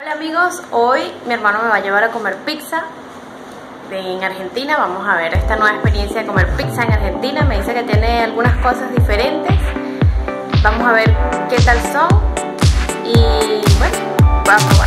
Hola amigos, hoy mi hermano me va a llevar a comer pizza en Argentina. Vamos a ver esta nueva experiencia de comer pizza en Argentina. Me dice que tiene algunas cosas diferentes. Vamos a ver qué tal son y bueno, vamos a probar.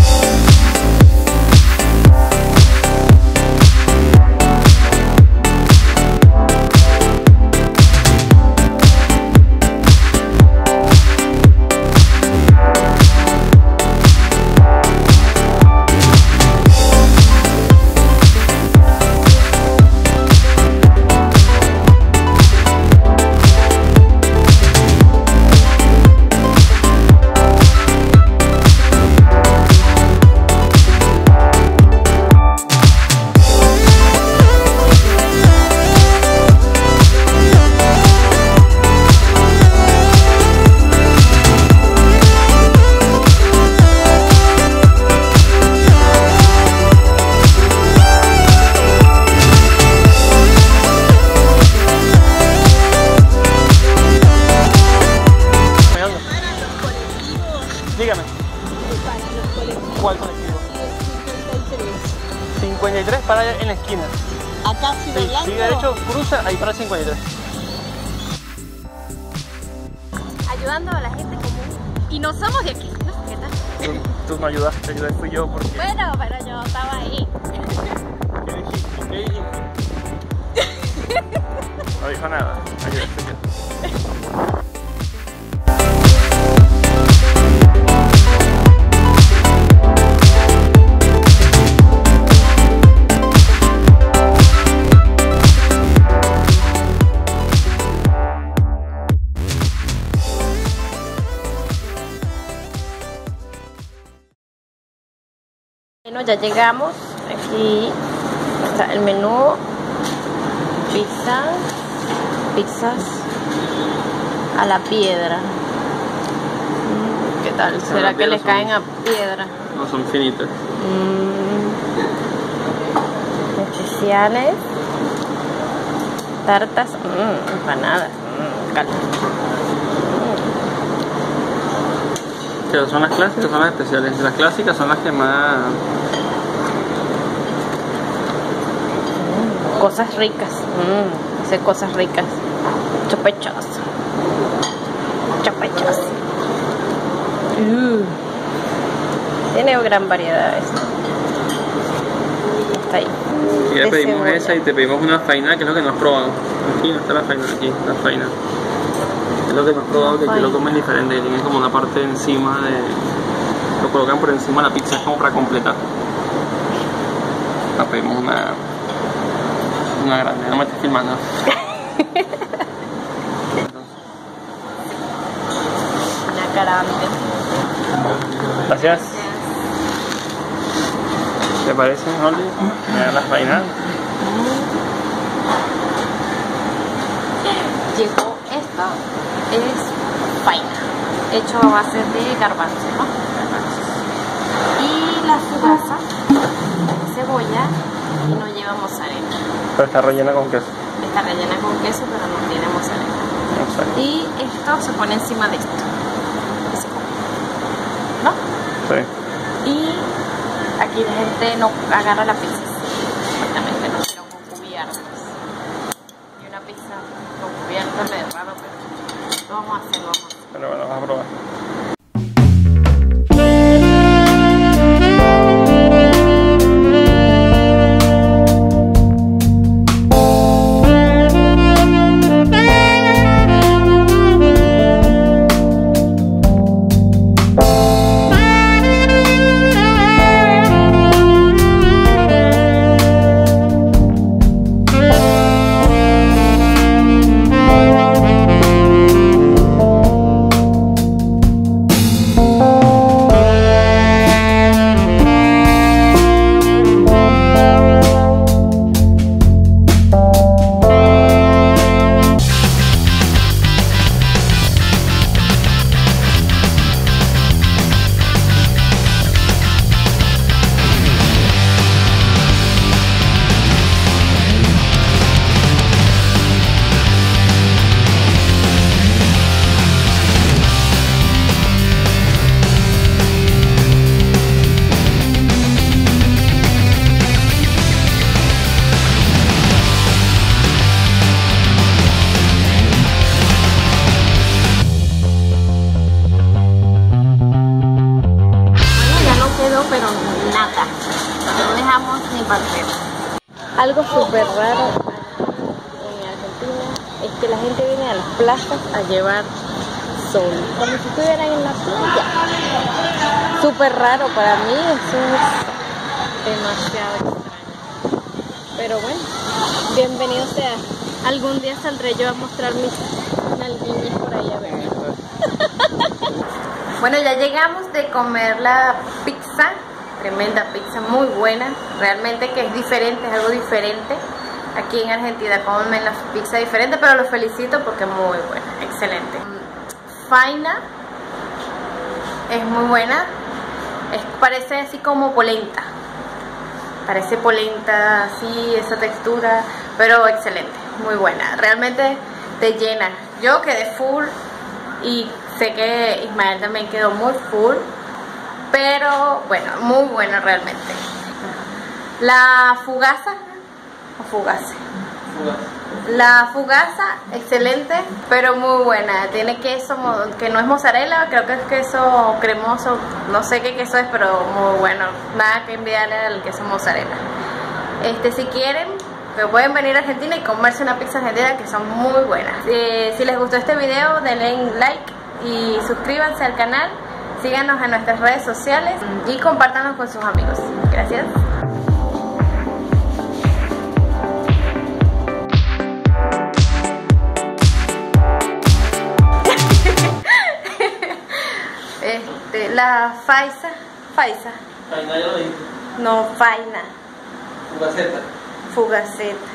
Dígame. ¿Cuál colectivo? 53 para allá en la esquina. Acá Ciudad Sí, Blanco. sigue derecho, cruza ahí para el 53. Ayudando a la gente común. Y no somos de aquí, ¿no? ¿Qué tal? Tú no ayudaste, ayudé fui yo porque... Bueno, pero yo estaba ahí. ¿Qué dijiste? ¿Qué dijiste? No dijo nada, ayudé fui yo. Bueno, ya llegamos. Aquí está el menú. Pizzas a la piedra. ¿Qué tal? ¿Será que le caen a piedra? No son finitas. Especiales. Tartas. Empanadas. Pero son las clásicas, son las especiales. Las clásicas son las que más... Cosas ricas. Hace cosas ricas. Chopechos. Tiene gran variedad esto. Está ahí. Y ya De pedimos cebolla. esa y te pedimos una faina, que es lo que no has probado. Aquí no está la faina, aquí la faina. Es lo que no has probado, que aquí lo comes diferente, que tiene como una parte encima de... Lo colocan por encima de la pizza, es como para completar. La pedimos una grande, no me estés filmando. Una grande. Gracias. ¿Te parece, Holly? Mira la faina. Llegó esto, es faina, hecho a base de garbanzo, ¿no? Y la fugaza, cebolla y no lleva mozzarella. Pero está rellena con queso. Está rellena con queso, pero no tiene mozzarella. Exacto. Y esto se pone encima de esto. Y se come, ¿no? Sí. Y aquí la gente no agarra la pizza. Exactamente, no, pero con cubiertos. Y una pizza con cubiertos es raro, pero lo vamos a hacer, Pero bueno, vamos a probar. quedó, pero nada. No dejamos ni partir. Algo súper raro en Argentina es que la gente viene a las plazas a llevar sol, como si estuvieran en la playa. Súper raro para mí, eso es demasiado extraño. Pero bueno, bienvenido sea. Algún día saldré yo a mostrar mis nalguillas por ahí a ver. Bueno, ya llegamos de comer la pizza. Tremenda pizza, muy buena. Realmente que es diferente, es algo diferente. Aquí en Argentina comen la pizza diferente, pero los felicito porque es muy buena, excelente. Faina es muy buena. Parece así como polenta. Parece polenta, así, esa textura, pero excelente, muy buena. Realmente te llena. Yo quedé full y sé que Ismael también quedó muy full, pero bueno, muy buena realmente. La fugaza, o fugase. La fugaza, excelente, pero muy buena. Tiene queso que no es mozzarella, creo que es queso cremoso, no sé qué queso es, pero muy bueno. Nada que envidiarle al queso mozzarella. Si quieren, pueden venir a Argentina y comerse una pizza argentina que son muy buenas. Si les gustó este video, denle like y suscríbanse al canal. Síganos en nuestras redes sociales y compártanos con sus amigos. Gracias. La faisa. Faina ya lo dijiste. No, faina. Fugaceta. Fugaceta.